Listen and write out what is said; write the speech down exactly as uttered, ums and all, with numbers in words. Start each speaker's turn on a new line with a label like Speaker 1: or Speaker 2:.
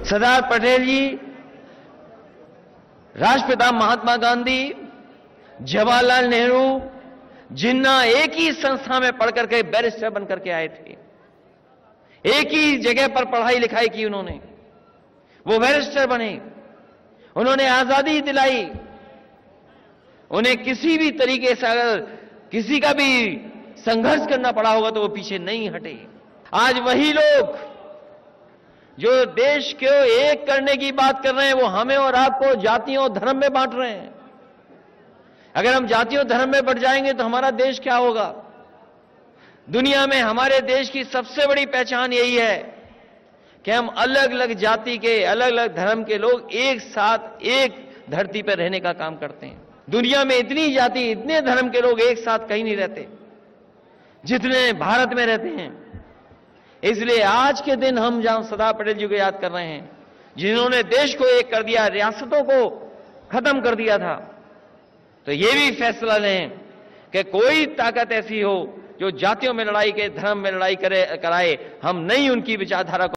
Speaker 1: सरदार पटेल जी, राष्ट्रपिता महात्मा गांधी, जवाहरलाल नेहरू, जिन्ना एक ही संस्था में पढ़कर के बैरिस्टर बनकर के आए थे। एक ही जगह पर पढ़ाई लिखाई की उन्होंने, वो बैरिस्टर बने, उन्होंने आजादी दिलाई। उन्हें किसी भी तरीके से अगर किसी का भी संघर्ष करना पड़ा होगा तो वो पीछे नहीं हटे। आज वही लोग जो देश को एक करने की बात कर रहे हैं, वो हमें और आपको जातियों और धर्म में बांट रहे हैं। अगर हम जातियों धर्म में बढ़ जाएंगे तो हमारा देश क्या होगा? दुनिया में हमारे देश की सबसे बड़ी पहचान यही है कि हम अलग अलग जाति के, अलग अलग धर्म के लोग एक साथ एक धरती पर रहने का काम करते हैं। दुनिया में इतनी जाति, इतने धर्म के लोग एक साथ कहीं नहीं रहते जितने भारत में रहते हैं। इसलिए आज के दिन हम जहां सरदार पटेल जी को याद कर रहे हैं, जिन्होंने देश को एक कर दिया, रियासतों को खत्म कर दिया था, तो ये भी फैसला लें कि कोई ताकत ऐसी हो जो जातियों में लड़ाई के, धर्म में लड़ाई करे कराए, हम नहीं उनकी विचारधारा को